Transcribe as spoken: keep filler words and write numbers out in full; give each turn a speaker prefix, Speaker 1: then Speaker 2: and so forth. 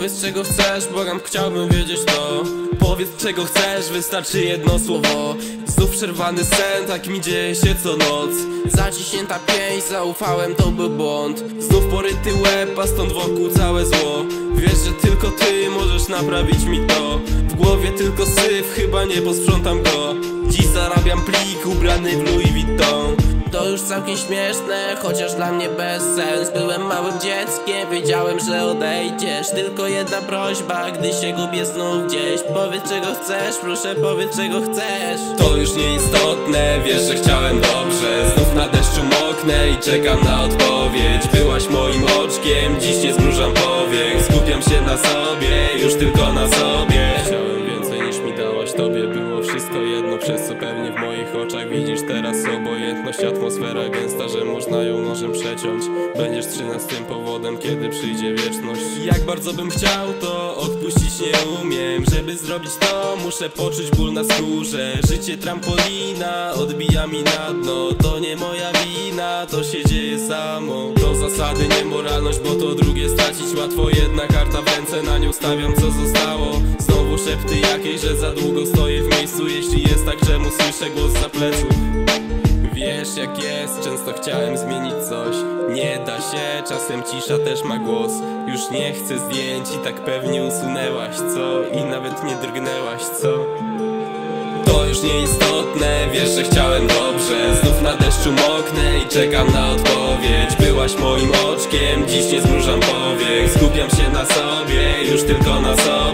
Speaker 1: Powiedz czego chcesz, błagam, chciałbym wiedzieć to. Powiedz czego chcesz, wystarczy jedno słowo. Znów przerwany sen, tak mi dzieje się co noc. Zaciśnięta pięść, zaufałem, to był błąd. Znów poryty łeb, a stąd wokół całe zło. Wiesz, że tylko ty możesz naprawić mi to. W głowie tylko syf, chyba nie posprzątam go. Dziś zarabiam plik, ubrany w Louis Vuitton. To już całkiem śmieszne, chociaż dla mnie bez sens. Byłem małym dzieckiem, wiedziałem, że odejdziesz. Tylko jedna prośba, gdy się gubię znów gdzieś. Powiedz czego chcesz, proszę powiedz czego chcesz. To już nieistotne, wiesz, że chciałem dobrze. Znów na deszczu moknę i czekam na odpowiedź. Byłaś moim oczkiem, dziś nie zmrużam powiek. Skupiam się na sobie, już tylko na sobie. Chciałem więcej niż mi dałaś, tobie było wszystko jedno. Przez co pewnie w moich oczach widzisz teraz obojętność. Atmosfera gęsta, że można ją nożem przeciąć. Będziesz trzynastym powodem, kiedy przyjdzie wieczność. Jak bardzo bym chciał, to odpuścić nie umiem. Żeby zrobić to, muszę poczuć ból na skórze. Życie trampolina, odbija mi na dno. To nie moja wina, to się dzieje samo. To zasady, nie moralność, bo to drugie stracić łatwo. Jedna karta w ręce, na nią stawiam co zostało. Znowu szepty jakieś, że za długo stoję w miejscu. Jeśli jest tak, czemu słyszę głos za pleców? Wiesz jak jest, często chciałem zmienić coś. Nie da się, czasem cisza też ma głos. Już nie chcę zdjęć i tak pewnie usunęłaś, co? I nawet nie drgnęłaś, co? To już nieistotne, wiesz, że chciałem dobrze. Znów na deszczu moknę i czekam na odpowiedź. Byłaś moim oczkiem, dziś nie zmrużam powiek. Skupiam się na sobie, już tylko na sobie.